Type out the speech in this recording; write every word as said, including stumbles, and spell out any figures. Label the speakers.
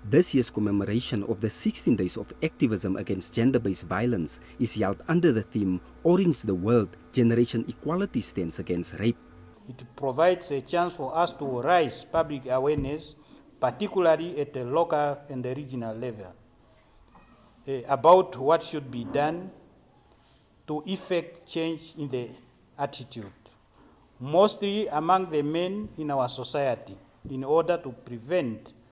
Speaker 1: This year's commemoration of the sixteen days of activism against gender-based violence is held under the theme Orange the World, Generation Equality Stands Against Rape.
Speaker 2: It provides a chance for us to raise public awareness, particularly at the local and the regional level, uh, about what should be done to effect change in the attitude, mostly among the men in our society, in order to prevent